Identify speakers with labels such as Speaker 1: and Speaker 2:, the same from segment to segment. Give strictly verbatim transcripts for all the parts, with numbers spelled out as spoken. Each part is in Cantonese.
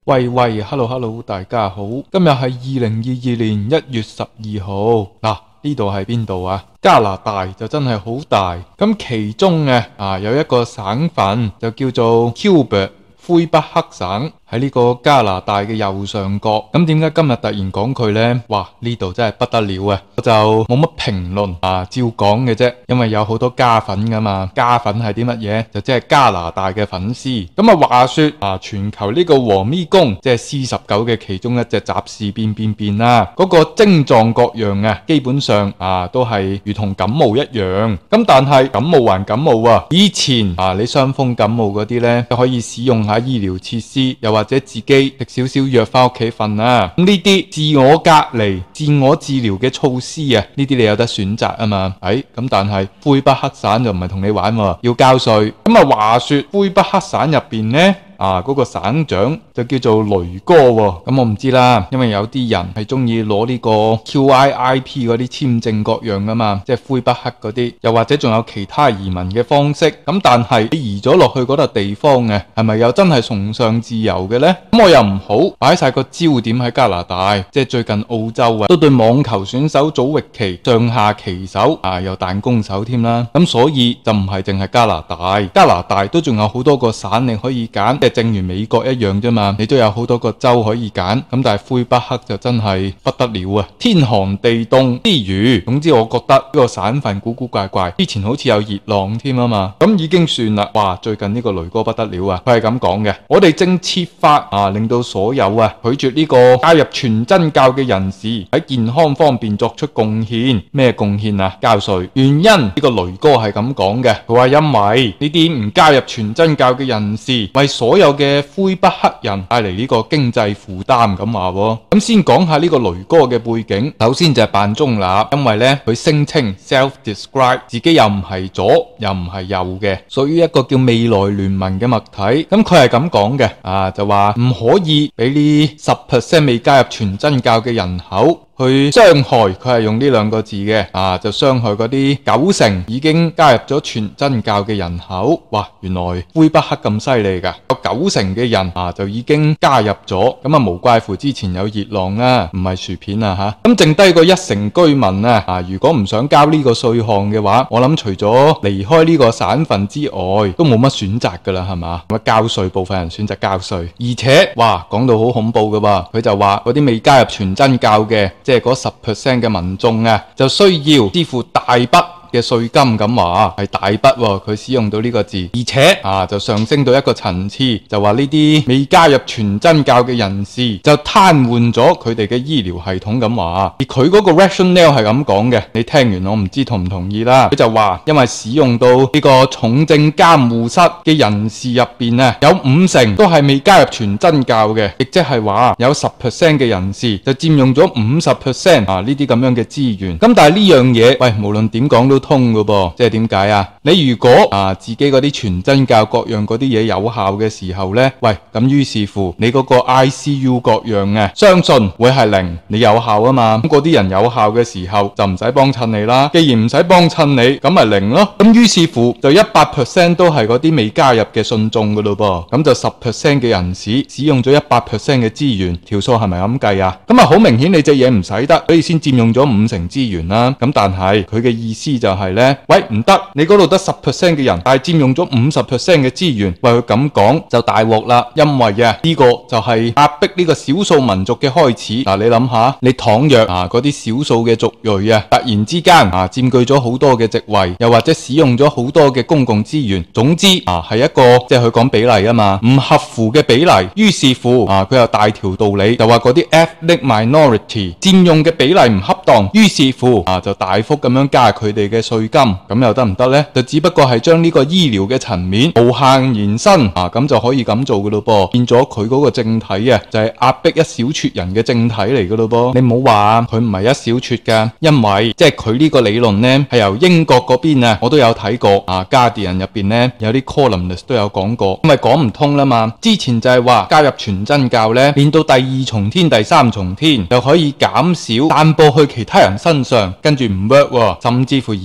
Speaker 1: 喂喂 ，hello hello，大家好，今日係二零二二年一月十二號。嗱，呢度係邊度啊？加拿大就真係好大，咁其中嘅啊有一個省份就叫做 Quebec 魁北克省，喺呢個加拿大嘅右上角。咁點解今日突然講佢呢？哇，呢度真係不得了啊！我就冇乜評論啊，照講嘅啫。因為有好多加粉噶嘛，加粉係啲乜嘢？就即係加拿大嘅粉絲。咁啊，話說啊，全球呢個和咪公，即係 C 十九嘅其中一隻雜氏變變變啦，嗰個症狀各樣啊，基本上啊都係如同感冒一樣。咁但係感冒還感冒啊，以前啊你傷風感冒嗰啲呢，可以使用下醫療設施，又或者自己食少少藥翻屋企瞓啊。咁呢啲自我隔離、自我治療嘅措施啊，呢啲你有得選擇啊嘛。誒、哎，咁但係魁北克省就唔係同你玩喎，要交稅。咁啊，話說魁北克省入邊呢。啊，嗰、那個省長就叫做雷哥喎、哦，咁、嗯、我唔知啦，因為有啲人係中意攞呢個 Q I I P 嗰啲簽證各樣噶嘛，即係魁北克嗰啲，又或者仲有其他移民嘅方式。咁、嗯、但係你移咗落去嗰笪地方嘅，係咪又真係崇尚自由嘅呢？咁、嗯、我又唔好擺晒個焦點喺加拿大，即係最近澳洲啊，都對網球選手祖域奇上下其手啊，又彈攻手添啦。咁、嗯、所以就唔係淨係加拿大，加拿大都仲有好多個省你可以揀。正如美國一樣啫嘛，你都有好多個州可以揀，咁但係魁北克就真係不得了啊！天寒地凍之餘，總之我覺得呢個省份古古怪怪，之前好似有熱浪添啊嘛，咁已經算啦。哇，最近呢個雷哥不得了啊，佢係咁講嘅：我哋正設法啊，令到所有啊拒絕呢個加入全真教嘅人士喺健康方面作出貢獻。咩貢獻啊？交稅。原因呢個雷哥係咁講嘅，佢話因為呢啲唔加入全真教嘅人士為所有嘅魁北克人帶嚟呢個經濟負擔咁話喎。咁先講下呢個雷哥嘅背景。首先就係扮中立，因為呢，佢聲稱 self-describe 自己又唔係左又唔係右嘅，屬於一個叫未來聯盟嘅物體。咁佢係咁講嘅，啊就話唔可以俾呢十 percent 未加入全真教嘅人口去傷害，佢係用呢兩個字嘅，啊就傷害嗰啲九成已經加入咗全真教嘅人口。哇，原來魁北克咁犀利噶，有九成嘅人啊就已經加入咗，咁啊無怪乎之前有熱浪啊，唔係薯片啊吓。咁剩低個一成居民啊，啊如果唔想交呢個稅項嘅話，我諗除咗離開呢個省份之外，都冇乜選擇噶啦，係嘛？咁交稅，部分人選擇交稅，而且哇講到好恐怖噶噃，佢就話嗰啲未加入全真教嘅。即係嗰十 percent 嘅民眾啊，就需要支付大筆嘅稅金，咁話係大筆喎，佢使用到呢個字，而且啊就上升到一個層次，就話呢啲未加入全真教嘅人士就癱瘓咗佢哋嘅醫療系統，咁話。而佢嗰個 rationale 係咁講嘅，你聽完我唔知同唔同意啦。佢就話因為使用到呢個重症監護室嘅人士入邊啊，有五成都係未加入全真教嘅，亦即係話有十 percent 嘅人士就佔用咗五十 percent 啊呢啲咁樣嘅資源。咁但係呢樣嘢，喂，無論點講都通噶噃，即係點解啊？你如果啊自己嗰啲全真教各樣嗰啲嘢有效嘅時候呢，喂，咁於是乎你嗰個 I C U 各樣啊，相信會係零，你有效啊嘛。咁嗰啲人有效嘅時候就唔使幫襯你啦。既然唔使幫襯你，咁咪零咯。咁於是乎就一百 percent 都係嗰啲未加入嘅信眾噶咯噃。咁就十 percent 嘅人士使用咗一百 percent 嘅資源，條數係咪咁計啊？咁啊好明顯你隻嘢唔使得，所以先佔用咗五成資源啦。咁但係佢嘅意思就係呢：喂，唔得，你嗰度得十 percent 嘅人，但係佔用咗五十 percent 嘅資源。喂，佢咁講就大鑊啦，因為啊呢個就係壓迫呢個少數民族嘅開始。嗱，你諗下，你倘若啊嗰啲少數嘅族裔啊，突然之間啊佔據咗好多嘅席位，又或者使用咗好多嘅公共資源，總之啊係一個即係佢講比例啊嘛，唔合乎嘅比例。於是乎啊佢又大條道理，就話嗰啲 ethnic minority 佔用嘅比例唔恰當，於是乎啊就大幅咁樣加佢哋嘅稅金，咁又得唔得呢？就只不過係將呢個醫療嘅層面無限延伸啊，咁就可以咁做噶咯噃，變咗佢嗰個政體啊，就係壓迫一小撮人嘅政體嚟噶咯噃。你唔好話佢唔係一小撮噶，因為即係佢呢個理論呢係由英國嗰邊啊，我都有睇過啊， Guardian 入邊呢有啲 columnist 都有講過，咁咪講唔通啦嘛。之前就係話加入全真教呢，練到第二重天、第三重天，又可以減少散播去其他人身上，跟住唔 work 喎，甚至乎而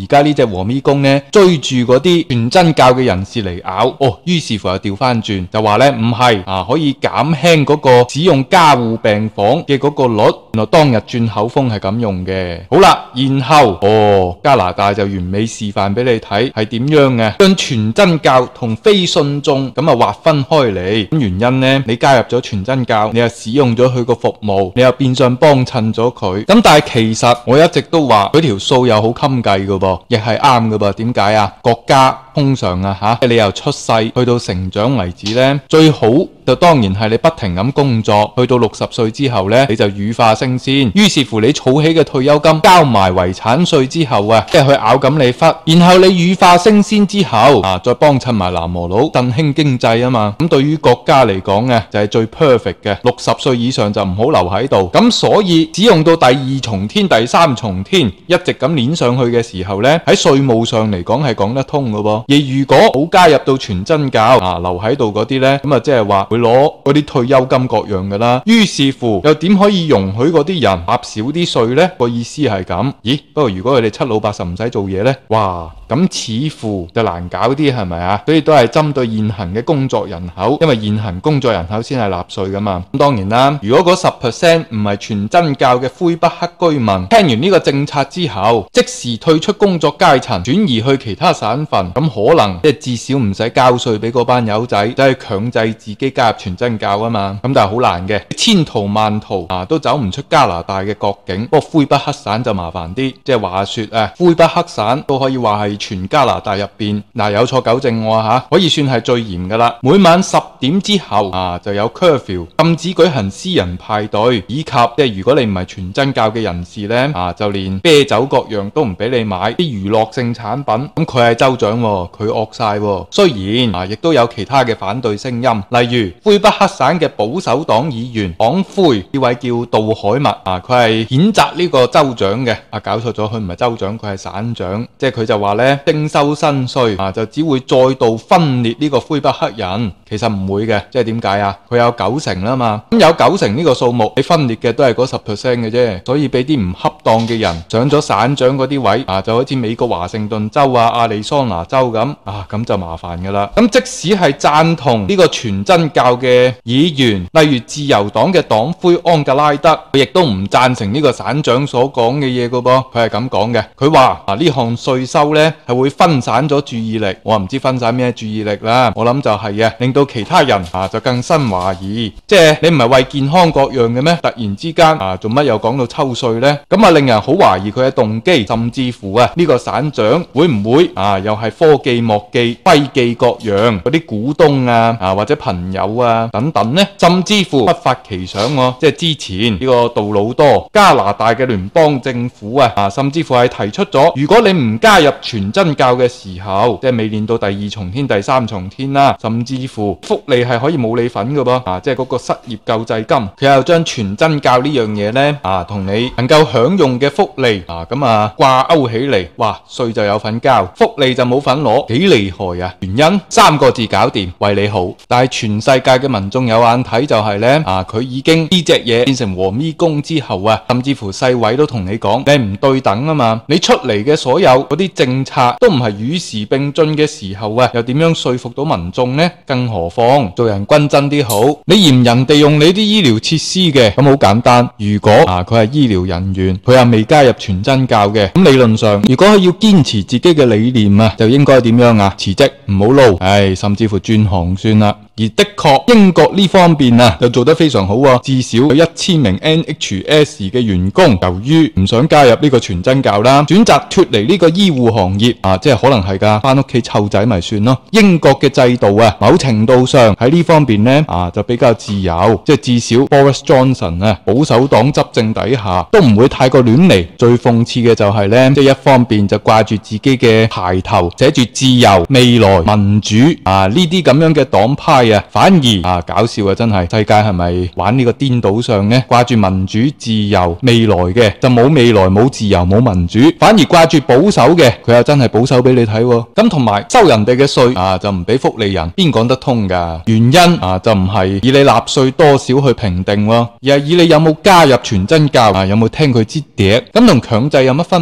Speaker 1: 而家呢隻和咪公呢追住嗰啲全真教嘅人士嚟咬，哦，於是乎又調翻轉就話呢唔係啊，可以減輕嗰個使用加護病房嘅嗰個率。原來當日轉口風係咁用嘅。好啦，然後哦加拿大就完美示範俾你睇係點樣嘅，將全真教同非信眾咁啊劃分開嚟。咁原因呢，你加入咗全真教，你又使用咗佢個服務，你又變相幫襯咗佢。咁但係其實我一直都話佢條數又好襟計噶噃，亦係啱噶噃。點解啊？國家通常啊吓，你由出世去到成長為止呢，最好就當然係你不停咁工作，去到六十歲之後呢，你就羽化升仙。於是乎你儲起嘅退休金交埋遺產稅之後啊，即係去咬緊你忽，然後你羽化升仙之後啊，再幫襯埋南無佬，振興經濟啊嘛。咁對於國家嚟講呢，就係最 perfect 嘅。六十歲以上就唔好留喺度。咁所以只用到第二重天、第三重天，一直咁鏈上去嘅時候呢，喺稅務上嚟講係講得通噶噃。而如果冇加入到全真教啊，留喺度嗰啲呢，咁啊即係話會攞嗰啲退休金各樣噶啦。於是乎又點可以容許嗰啲人納少啲稅呢？個意思係咁。咦？不過如果佢哋七老八十唔使做嘢呢，哇，咁似乎就難搞啲係咪啊？所以都係針對現行嘅工作人口，因為現行工作人口先係納稅噶嘛。咁當然啦，如果嗰十 percent 唔係全真教嘅魁北克居民，聽完呢個政策之後，即時退出工作階層，轉移去其他省份，咁可能即係至少唔使交稅俾嗰班友仔，即係強制自己加入全真教啊嘛。咁但係好難嘅，千途萬途啊都走唔出加拿大嘅國境。不過魁北克省就麻煩啲，即係話說啊，魁北克省都可以話係全加拿大入邊嗱，有錯糾正我啊吓，可以算係最嚴噶啦。每晚十點之後啊就有 curfew， 禁止舉行私人派對，以及即係如果你唔係全真教嘅人士呢，啊就連啤酒各樣都唔俾你買，啲娛樂性產品。咁佢係州長，佢惡晒。雖然啊亦都有其他嘅反對聲音，例如魁北克省嘅保守黨議員黨魁呢位叫杜海默啊，佢係譴責呢個州長嘅。啊搞錯咗，佢唔係州長，佢係省長。即係佢就話呢，徵收新稅啊就只會再度分裂呢個魁北克人。其實唔會嘅，即係點解啊？佢有九成啦嘛，咁有九成呢個數目，你分裂嘅都係嗰十 percent 嘅啫。所以俾啲唔恰當嘅人上咗省長嗰啲位啊，就好似美國華盛頓州啊、亞利桑那州咁啊，咁就麻煩噶啦。咁即使係贊同呢個全真教嘅議員，例如自由黨嘅黨魁安格拉德，佢亦都唔贊成呢個省長所講嘅嘢噶噃。佢係咁講嘅，佢話啊呢項稅收呢係會分散咗注意力。我唔知分散咩注意力啦，我諗就係嘅，令到其他人啊就更生懷疑。即係你唔係為健康各樣嘅咩？突然之間啊做乜又講到抽稅呢？咁啊令人好懷疑佢嘅動機，甚至乎啊呢個省長會唔會啊又係科技莫記、揮記各樣嗰啲股東啊啊或者朋友啊等等呢？甚至乎不發奇想喎，即係之前呢個杜魯多加拿大嘅聯邦政府啊啊甚至乎係提出咗，如果你唔加入全真教嘅時候，即係未練到第二重天、第三重天啦，甚至乎福利係可以冇你份㗎噃啊！即係嗰個失業救濟金，佢又將全真教呢樣嘢呢啊同你能夠享用嘅福利啊咁啊掛鈎起嚟，哇稅就有份交，福利就冇份攞，幾厲害啊！原因三個字搞掂，為你好。但係全世界嘅民眾有眼睇就係呢，啊，佢已經呢隻嘢變成和咪公之後啊，甚至乎世衛都同你講，你唔對等啊嘛，你出嚟嘅所有嗰啲政策都唔係與時並進嘅時候啊，又點樣說服到民眾呢？更何況做人均真啲好，你嫌人哋用你啲醫療設施嘅，咁好簡單。如果啊佢係醫療人員，佢又未加入全真教嘅，咁理論上，如果佢要堅持自己嘅理念啊，就應該點樣啊？辭職唔好撈，唉，甚至乎轉行算啦。而的確英國呢方面啊就做得非常好啊，至少有一千名 N H S 嘅員工由於唔想加入呢個全真教啦，選擇脫離呢個醫護行業啊，即係可能係噶翻屋企湊仔咪算咯。英國嘅制度啊某程度上喺呢方面呢啊就比較自由，即係至少 Boris Johnson 啊保守黨執政底下都唔會太過亂嚟。最諷刺嘅就係呢，即係一方面就掛住自己嘅牌頭寫住自由、未來、民主啊呢啲咁樣嘅黨派啊，反而啊搞笑啊，真係世界係咪玩呢個顛倒上呢？掛住民主、自由、未來嘅就冇未來、冇自由、冇民主，反而掛住保守嘅佢又真係保守俾你睇喎。咁同埋收人哋嘅稅啊就唔俾福利人，邊講得通噶？原因啊就唔係以你納稅多少去評定喎，而係以你有冇加入全真教啊，有冇聽佢支笛，咁同強制有乜分別？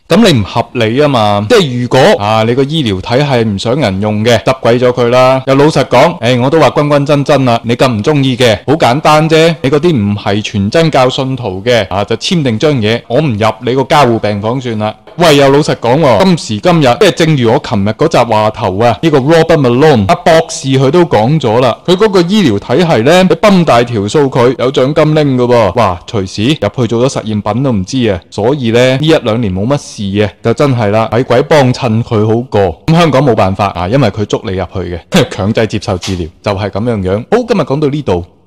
Speaker 1: 咁你唔合理啊嘛。即係如果啊你個醫療體系唔想人用嘅，執鬼咗佢啦。又老實講，誒我都話君君真真啦，你咁唔中意嘅，好簡單啫。你嗰啲唔係全真教信徒嘅啊，就簽定張嘢，我唔入你個加護病房算啦。喂，又老實講喎，今時今日即係正如我琴日嗰集話頭啊，呢個 Robert Malone 阿博士佢都講咗啦，佢嗰個醫療體系呢，你泵大條數佢有獎金拎噶噃，哇，隨時入去做咗實驗品都唔知啊，所以呢，呢一兩年冇乜事啊，就真係啦，鬼鬼幫襯佢好過。咁香港冇辦法啊，因為佢捉你入去嘅，強制接受治療就係咁樣樣。好，今日講到呢度。